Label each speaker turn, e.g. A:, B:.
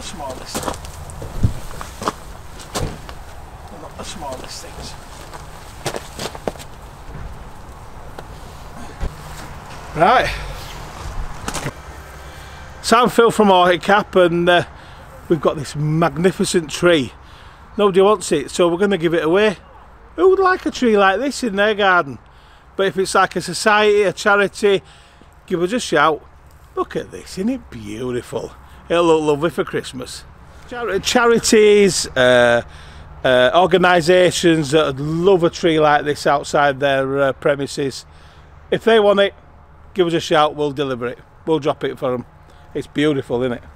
A: smallest. They're not the smallest things. Right. So I'm Phil from HORTICAP, and we've got this magnificent tree. Nobody wants it, so we're going to give it away. Who would like a tree like this in their garden? But if it's like a society, a charity, give us a shout. Look at this, isn't it beautiful? It'll look lovely for Christmas. Charities, organisations that would love a tree like this outside their premises. If they want it, give us a shout, we'll deliver it. We'll drop it for them. It's beautiful, isn't it?